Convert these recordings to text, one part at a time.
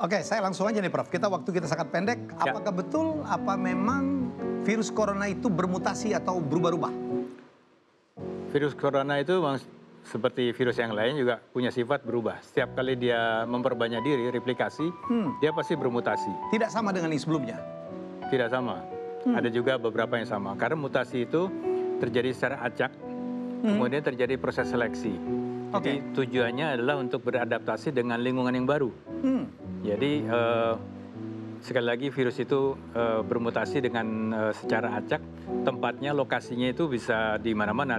Oke, saya langsung aja nih Prof. Waktu kita sangat pendek. Ya. Apakah betul, apa memang virus corona itu bermutasi atau berubah-ubah? Virus corona itu memang seperti virus yang lain juga punya sifat berubah. Setiap kali dia memperbanyak diri, replikasi, dia pasti bermutasi. Tidak sama dengan yang sebelumnya? Tidak sama. Ada juga beberapa yang sama. Karena mutasi itu terjadi secara acak, kemudian terjadi proses seleksi. Jadi tujuannya adalah untuk beradaptasi dengan lingkungan yang baru. Jadi sekali lagi virus itu bermutasi dengan secara acak, tempatnya, lokasinya itu bisa di mana-mana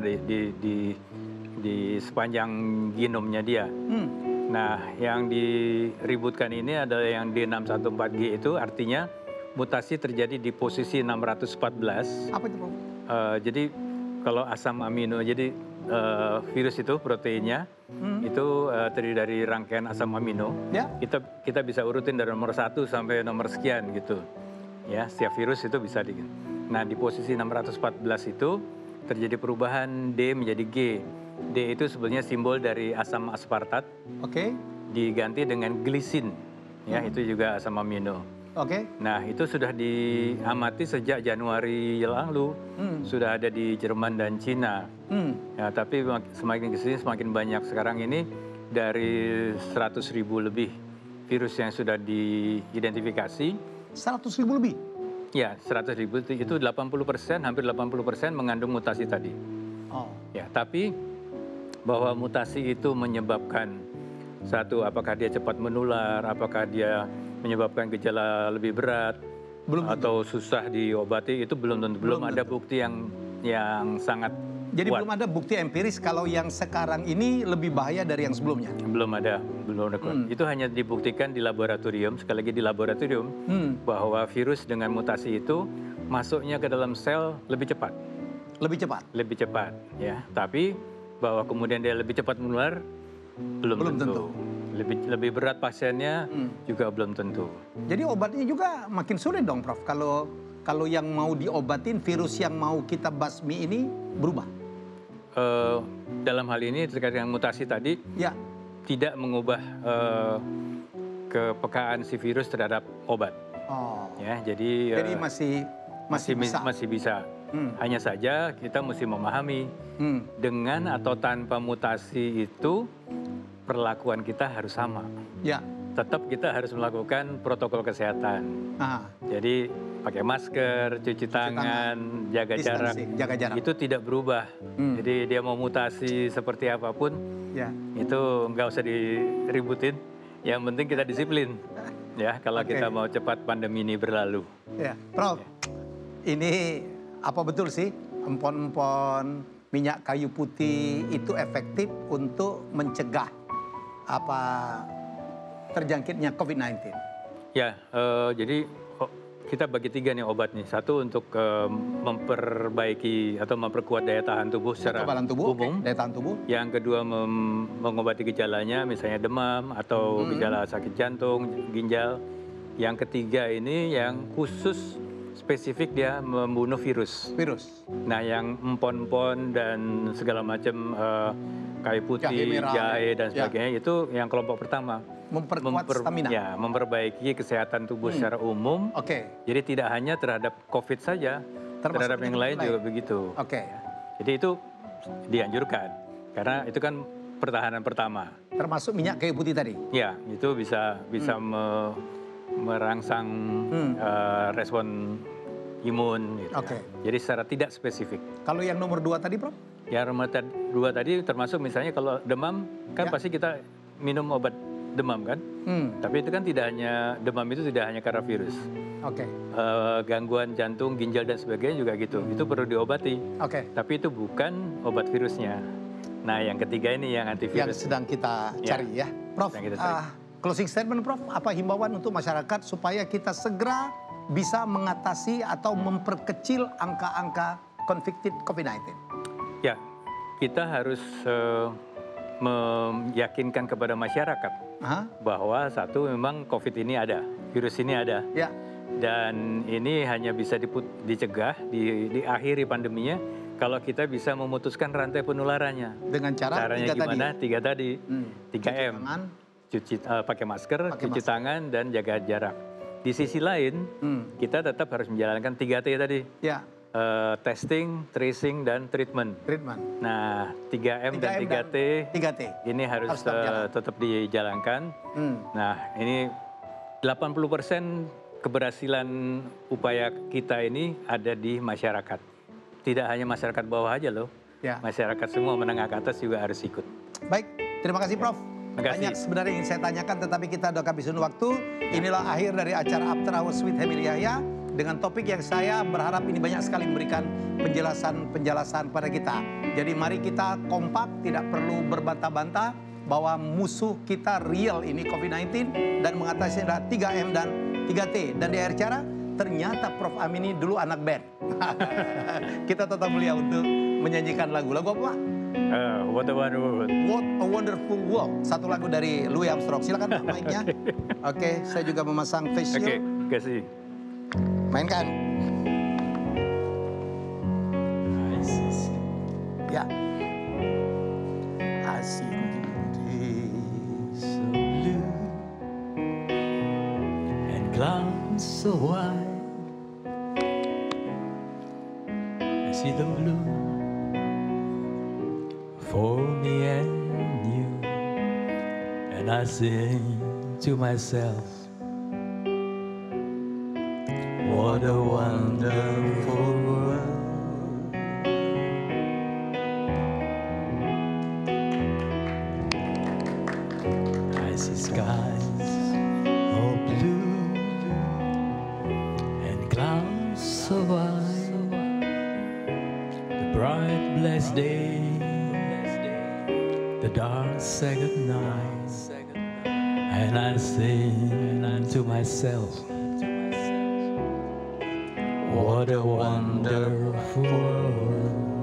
di sepanjang genomnya dia. Nah, yang diributkan ini adalah yang D614G itu artinya mutasi terjadi di posisi 614. Apa itu, Prof? Jadi kalau asam amino, jadi virus itu proteinnya itu terdiri dari rangkaian asam amino. Ya. Kita bisa urutin dari nomor 1 sampai nomor sekian gitu. Ya, setiap virus itu bisa di. Nah, di posisi 614 itu terjadi perubahan D menjadi G. D itu sebenarnya simbol dari asam aspartat. Diganti dengan glisin. Ya, itu juga asam amino. Nah, itu sudah diamati sejak Januari lalu. Sudah ada di Jerman dan Cina. Ya, tapi semakin kesini semakin banyak. Sekarang ini dari 100.000 lebih virus yang sudah diidentifikasi. 100.000 lebih? Ya, 100.000 itu 80%, hampir 80% mengandung mutasi tadi. Ya, tapi bahwa mutasi itu menyebabkan satu, apakah dia cepat menular, apakah dia menyebabkan gejala lebih berat, atau susah diobati, itu belum tentu. Belum ada bukti yang sangat Jadi kuat. belum ada bukti empiris kalau yang sekarang ini lebih bahaya dari yang sebelumnya? Belum ada kuat. Itu hanya dibuktikan di laboratorium, sekali lagi di laboratorium, bahwa virus dengan mutasi itu masuknya ke dalam sel lebih cepat. Lebih cepat? Lebih cepat, ya. Tapi bahwa kemudian dia lebih cepat menular, belum tentu. Lebih berat pasiennya juga belum tentu. Jadi obatnya juga makin sulit dong, Prof. Kalau yang mau diobatin, virus yang mau kita basmi ini berubah. Dalam hal ini terkait dengan mutasi tadi, tidak mengubah kepekaan si virus terhadap obat. Ya, jadi masih bisa. Hanya saja kita mesti memahami dengan atau tanpa mutasi itu perlakuan kita harus sama. Tetap kita harus melakukan protokol kesehatan. Jadi pakai masker, cuci tangan, jaga jarak. Itu tidak berubah. Jadi dia mau mutasi seperti apapun, itu nggak usah diributin. Yang penting kita disiplin. Ya, kalau kita mau cepat pandemi ini berlalu. Prof, ini apa betul sih empon-empon minyak kayu putih itu efektif untuk mencegah terjangkitnya COVID-19? Ya, jadi kita bagi 3 nih obat nih. Satu untuk memperbaiki atau memperkuat daya tahan tubuh secara umum. Daya tahan tubuh. Yang kedua mengobati gejalanya, misalnya demam atau gejala sakit jantung, ginjal. Yang ketiga ini yang khusus spesifik dia membunuh virus. Nah, yang empon-empon dan segala macam kayu putih, jahe dan sebagainya itu yang kelompok pertama. Memperkuat stamina. Ya, memperbaiki kesehatan tubuh secara umum. Jadi tidak hanya terhadap COVID saja, terhadap yang lain juga begitu. Jadi itu dianjurkan karena itu kan pertahanan pertama. Termasuk minyak kayu putih tadi. Ya, itu bisa merangsang respon imun. Gitu. Jadi secara tidak spesifik. Kalau yang nomor 2 tadi, Prof? Ya, nomor 2 tadi termasuk misalnya kalau demam kan pasti kita minum obat demam kan. Tapi itu kan tidak hanya demam, itu tidak hanya karena virus. Gangguan jantung, ginjal dan sebagainya juga gitu. Itu perlu diobati. Tapi itu bukan obat virusnya. Nah, yang ketiga ini yang antivirus. Yang sedang kita cari ya. Prof, closing statement, Prof, apa himbauan untuk masyarakat supaya kita segera bisa mengatasi atau memperkecil angka-angka convicted COVID-19? Ya, kita harus meyakinkan kepada masyarakat bahwa satu, memang COVID ini ada, virus ini ada. Dan ini hanya bisa dicegah, diakhiri pandeminya kalau kita bisa memutuskan rantai penularannya. Dengan caranya gimana? 3 tadi. 3M. pakai masker, cuci tangan, dan jaga jarak. Di sisi lain, kita tetap harus menjalankan 3T tadi. Ya. Testing, tracing, dan treatment. Nah, 3M dan 3T ini harus tetap dijalankan. Nah, ini 80% keberhasilan upaya kita ini ada di masyarakat. Tidak hanya masyarakat bawah aja loh. Ya. Masyarakat semua menengah ke atas juga harus ikut. Baik, terima kasih Prof. Banyak sebenarnya ingin saya tanyakan, tetapi kita udah kehabisan waktu. Inilah akhir dari acara After Hours with Hemi Yahya. Dengan topik yang saya berharap ini banyak sekali memberikan penjelasan pada kita. Jadi mari kita kompak, tidak perlu berbantah-bantah bahwa musuh kita real ini COVID-19 dan mengatasi ada 3M dan 3T. Dan di akhir cara, ternyata Prof. Amin ini dulu anak band. Kita tetap mulia untuk menyanyikan lagu. Lagu apa? What a Wonderful World. What a Wonderful World. Satu lagu dari Louis Armstrong. Silakan mic-nya. Oke, saya juga memasang face shield. Oke, kasih. Mainkan. Ya. I see days so blue and clouds so white. I see them blue for me and you, and I sing to myself, what a wonderful world. I see skies all blue and clouds so white, the bright blessed day, the dark sacred night, and I sing to myself, what a wonderful world.